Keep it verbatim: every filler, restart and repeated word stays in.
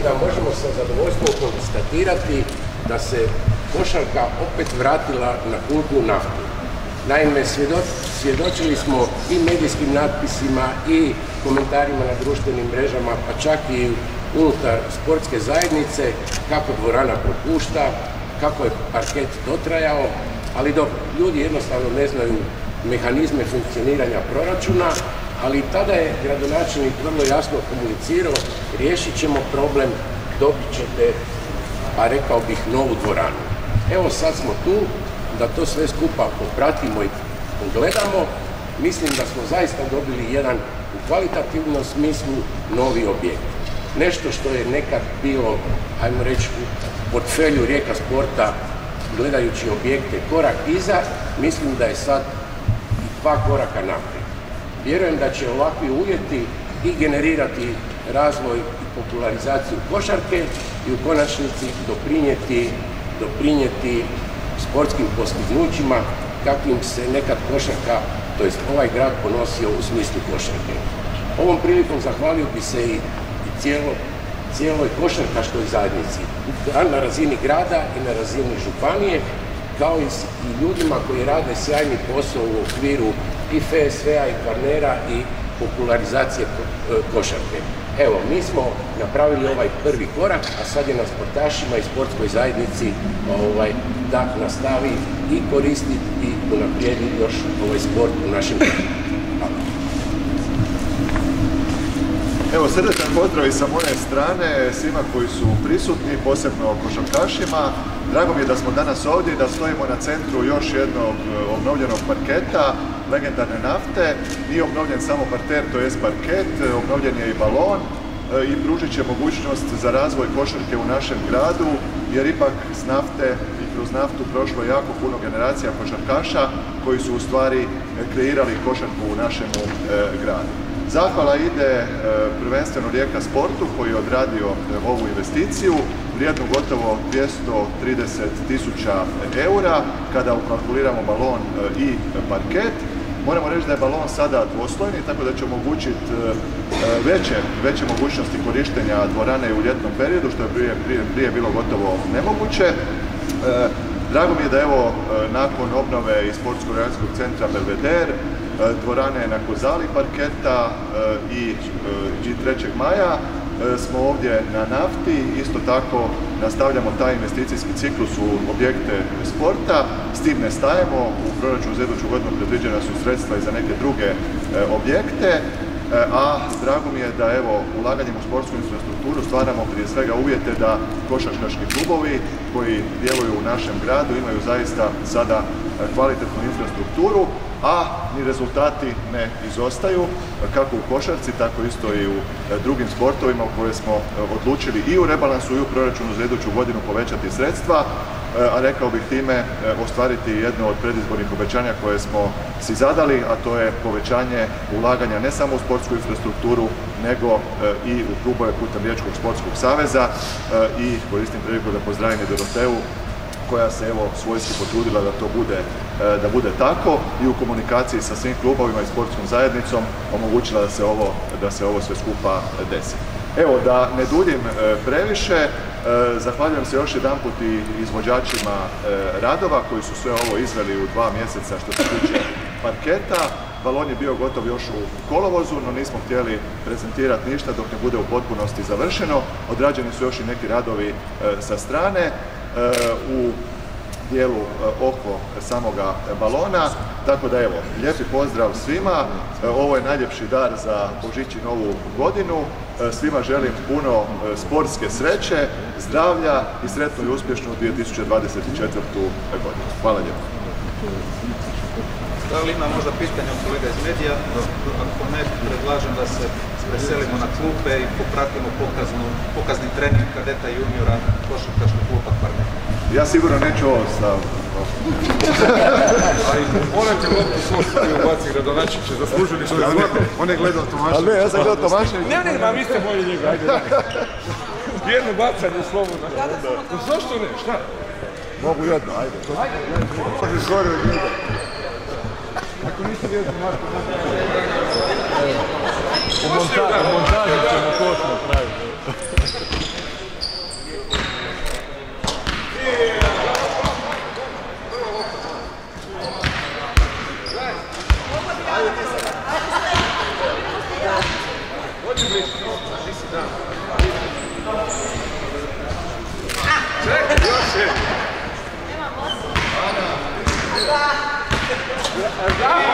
da možemo sa zadovoljstvom konstatirati da se košarka opet vratila na kultnu naftu. Naime, svjedočili smo i medijskim natpisima i komentarima na društvenim mrežama, pa čak i unutar sportske zajednice, kako dvorana propušta, kako je parket dotrajao, ali dobro, ljudi jednostavno ne znaju mehanizme funkcioniranja proračuna, ali tada je gradonačelnik vrlo jasno komunicirao, riješit ćemo problem, dobit ćete, a rekao bih, novu dvoranu. Evo sad smo tu, da to sve skupa popratimo i pogledamo. Mislim da smo zaista dobili jedan u kvalitativnom smislu novi objekt. Nešto što je nekad bilo, ajmo reći, u portfelju Rijeka sporta, gledajući objekte korak iza, mislim da je sad i dva koraka naprijed. Vjerujem da će ovakvi uvjeti i generirati razvoj i popularizaciju košarke i u konačnici doprinijeti, doprinijeti sportskim postignućima kakvim se nekad košarka, to jest ovaj grad, ponosio u smislu košarke. Ovom prilikom zahvalio bi se i cijelo, cijeloj košarkaškoj zajednici na razini grada i na razini županije, kao i ljudima koji rade sjajni posao u okviru i F S V-a i Kvarnera i popularizacije košarke. Evo, mi smo napravili ovaj prvi korak, a sad je na sportašima i sportskoj zajednici ovaj, da nastavi i koristiti i unaprijedi još ovaj sport u našem gradu. Evo, srdečan pozdrav i sa moje strane svima koji su prisutni, posebno košarkašima. Drago mi je da smo danas ovdje i da stojimo na centru još jednog obnovljenog parketa, legendarne nafte. Nije obnovljen samo parter, to jest parket, obnovljen je i balon i pružit će mogućnost za razvoj košarke u našem gradu, jer ipak s nafte i kroz naftu prošlo jako puno generacija košarkaša koji su u stvari kreirali košarku u našem gradu. Zahvala ide prvenstveno Rijeka sportu koji je odradio ovu investiciju, vrijednu gotovo dvjesto trideset tisuća eura, kada ukalkuliramo balon i parket. Moramo reći da je balon sada dvoslojni, tako da će omogućiti veće, veće mogućnosti korištenja dvorane u ljetnom periodu, što je prije, prije, prije bilo gotovo nemoguće. Drago mi je da evo, nakon obnove i sportsko-rekreacijskog centra Belveder, dvorane na Kozali parketa i trećeg maja smo ovdje na nafti. Isto tako nastavljamo taj investicijski ciklus u objekte sporta. S tim ne stajemo, u proračunu za iduću godinu predviđena su sredstva i za neke druge objekte. A drago mi je da evo, ulaganjem u sportsku infrastrukturu stvaramo prije svega uvjete da košarkaški klubovi koji djeluju u našem gradu imaju zaista sada kvalitetnu infrastrukturu, a ni rezultati ne izostaju, kako u košarci, tako isto i u drugim sportovima u koje smo odlučili i u rebalansu i u proračunu za iduću godinu povećati sredstva, a rekao bih time ostvariti jedno od predizbornih obećanja koje smo si zadali, a to je povećanje ulaganja ne samo u sportsku infrastrukturu, nego i u klubove putem Riječkog sportskog saveza i koristim priliku da pozdravim i Doroteju koja se evo svojski potrudila da to bude, da bude tako i u komunikaciji sa svim klubovima i sportskom zajednicom omogućila da se ovo, da se ovo sve skupa desi. Evo, da ne duljim previše, zahvaljujem se još jedanput i izvođačima radova koji su sve ovo izveli u dva mjeseca što se tiče parketa. Balon je bio gotov još u kolovozu, no nismo htjeli prezentirati ništa dok ne bude u potpunosti završeno. Odrađeni su još i neki radovi sa strane u dijelu oko samoga balona, tako da evo, lijepi pozdrav svima, ovo je najljepši dar za Božić i Novu godinu, svima želim puno sportske sreće, zdravlja i sretnu i uspješnu dvije tisuće dvadeset četvrtu. godinu. Hvala lijepo. Da li ima možda pitanja od kolega iz medija? Ako ne, predlažem da se preselimo na klupe i popratimo pokaznu, pokazni trening kadeta i juniora košarkaškog kluba Kvarner. Ja sigurno neću ovo stav. Morate loptu postaviti u baci gradonačevića, zaslužili što je zlato. On je gledao Tomaševića. Ali ne, ja sam gledao Tomaševića. Ne, ne, ma vi ste bolji njega, ajde. Jedno bacanje slobodno. Zašto ne, šta? Mogu jedno, ajde. Može zgore od njega. Ako niste vjezni, Marko, u montaži ćemo koš napraviti. Ajde ti sad. Dođi blizu, ti si dan. Čekaj, još je. Nema mosu.